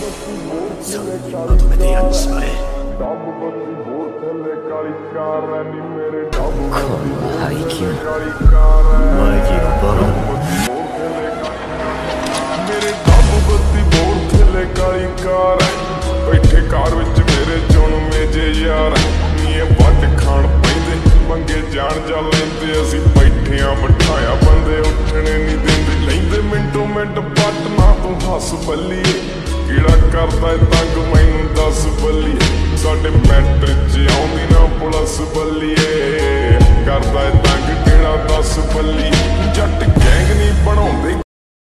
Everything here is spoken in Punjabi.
Soltanto vederti sai come Haikyuu Mikey Bottom ਮੇਰੇ ਡੱਬ ਬੱਤੀ ਬੋਰ ਥੱਲੇ ਕਾਲੀ ਕਾਰ ਬੈਠੇ ਕਾਰ ਵਿੱਚ ਮੇਰੇ ਚੁਣਵੇਂ ਜੇ ਯਾਰ ਨੀਏ ਵੱਟ ਖਾਣ ਪੈਂਦੇ ਮੰਗੇ ਜਾਣ ਜਾ ਲੈਂਦੇ ਅਸੀਂ ਬੈਠਿਆਂ ਮਠਾਇਆ ਬੰਦੇ ਉੱਠਣੇ ਨਹੀਂ ਦਿੰਦੇ ਲੈਂਦੇ ਮਿੰਟੋ ਮਿੰਟ ਪੱਟ ਨਾ ਤੂੰ ਹੱਸ ਬੱਲੀਏ ਕਿਹੜਾ ਕਰਦਾ ਤੰਗ ਮੈਨੂੰ ਦੱਸ ਬੱਲੀਏ ਸਾਡੇ ਮੈਟਰ 'ਚ ਆਉਂਦੀ ਨਾ ਪੁਲਿਸ ਬੱਲੀਏ ਕਰਦਾ ਤੰਗ ਕਿਹੜਾ ਦੱਸ ਬੱਲੀਏ